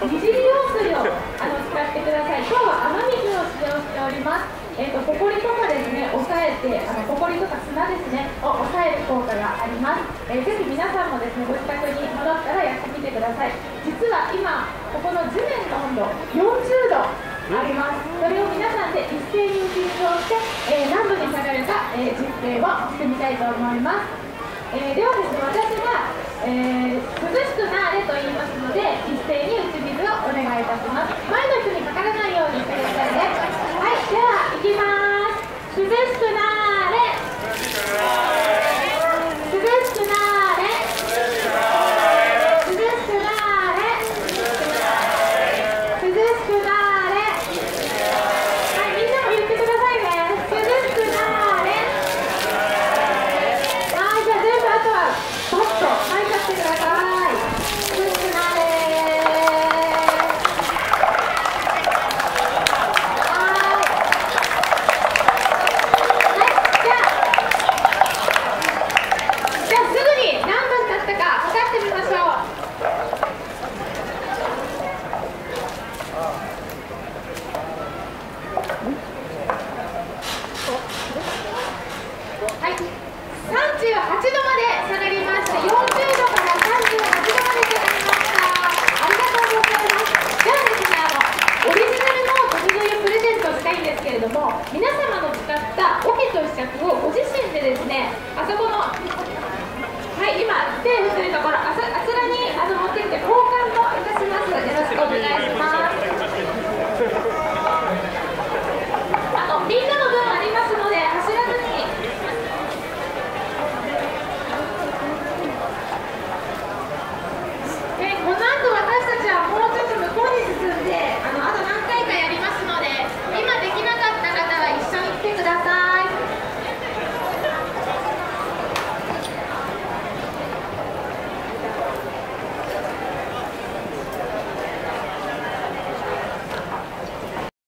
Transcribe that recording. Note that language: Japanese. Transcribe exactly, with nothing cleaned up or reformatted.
二次利用水をあの使ってください。今日は雨水を使用しております。えーと、ほこりとかですね、抑えて、あのほこりとか砂ですね、を抑える効果があります。えー、ぜひ皆さんもですね、ご自宅に戻ったらやってみてください。実は今、ここの地面の温度、よんじゅうどあります。それを皆さんで一斉に運動して、えー、何度に下がるか、えー、実験をしてみたいと思います。えー、ではですね、私が、えー、涼しくなれと言いますので、